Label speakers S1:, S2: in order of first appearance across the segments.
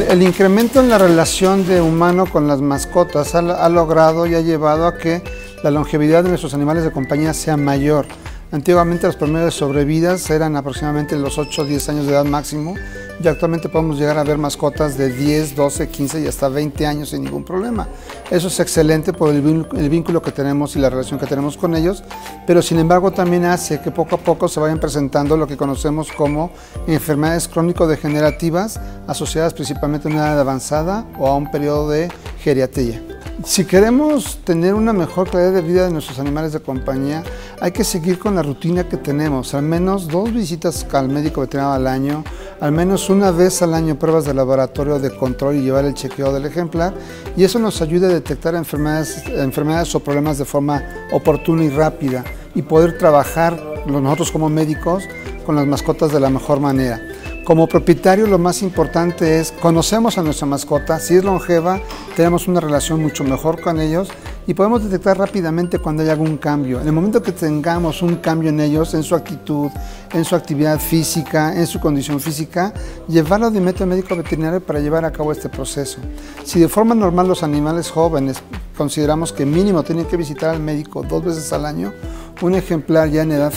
S1: el incremento en la relación de humano con las mascotas ha logrado y ha llevado a que la longevidad de nuestros animales de compañía sea mayor. Antiguamente los promedios de sobrevidas eran aproximadamente los 8 o 10 años de edad máximo, y actualmente podemos llegar a ver mascotas de 10, 12, 15 y hasta 20 años sin ningún problema. Eso es excelente por el vínculo que tenemos y la relación que tenemos con ellos, pero sin embargo también hace que poco a poco se vayan presentando lo que conocemos como enfermedades crónico-degenerativas asociadas principalmente a una edad avanzada o a un periodo de geriatría. Si queremos tener una mejor calidad de vida de nuestros animales de compañía, hay que seguir con la rutina que tenemos, al menos 2 visitas al médico veterinario al año, al menos una vez al año pruebas de laboratorio de control y llevar el chequeo del ejemplar, y eso nos ayuda a detectar enfermedades o problemas de forma oportuna y rápida y poder trabajar nosotros como médicos con las mascotas de la mejor manera. Como propietario, lo más importante es conocemos a nuestra mascota, si es longeva, tenemos una relación mucho mejor con ellos y podemos detectar rápidamente cuando hay algún cambio. En el momento que tengamos un cambio en ellos, en su actitud, en su actividad física, en su condición física, llevarlo de inmediato al médico veterinario para llevar a cabo este proceso. Si de forma normal los animales jóvenes consideramos que mínimo tienen que visitar al médico 2 veces al año, un ejemplar ya en edad,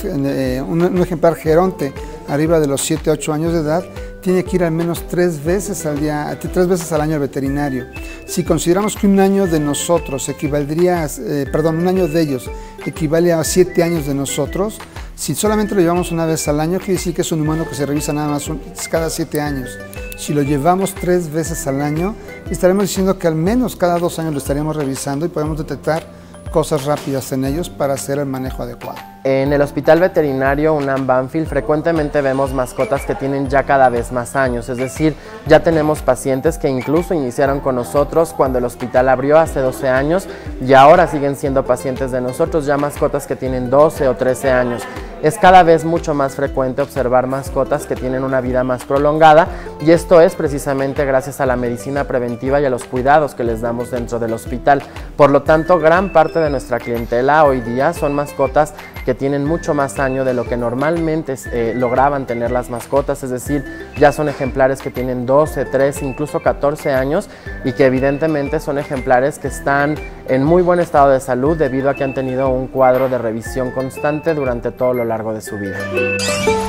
S1: un ejemplar geronte arriba de los 7, 8 años de edad, tiene que ir al menos 3 veces al año al veterinario. Si consideramos que un año de nosotros equivaldría, un año de ellos equivale a 7 años de nosotros, si solamente lo llevamos una vez al año, quiere decir que es un humano que se revisa nada más cada 7 años. Si lo llevamos 3 veces al año, estaremos diciendo que al menos cada 2 años lo estaríamos revisando y podemos detectar cosas rápidas en ellos para hacer el manejo adecuado.
S2: En el Hospital Veterinario UNAM Banfield frecuentemente vemos mascotas que tienen ya cada vez más años, es decir, ya tenemos pacientes que incluso iniciaron con nosotros cuando el hospital abrió hace 12 años y ahora siguen siendo pacientes de nosotros, ya mascotas que tienen 12 o 13 años. Es cada vez mucho más frecuente observar mascotas que tienen una vida más prolongada y esto es precisamente gracias a la medicina preventiva y a los cuidados que les damos dentro del hospital. Por lo tanto, gran parte de nuestra clientela hoy día son mascotas que tienen mucho más año de lo que normalmente lograban tener las mascotas, es decir, ya son ejemplares que tienen 12, 13, incluso 14 años y que evidentemente son ejemplares que están en muy buen estado de salud debido a que han tenido un cuadro de revisión constante durante todo lo largo de su vida.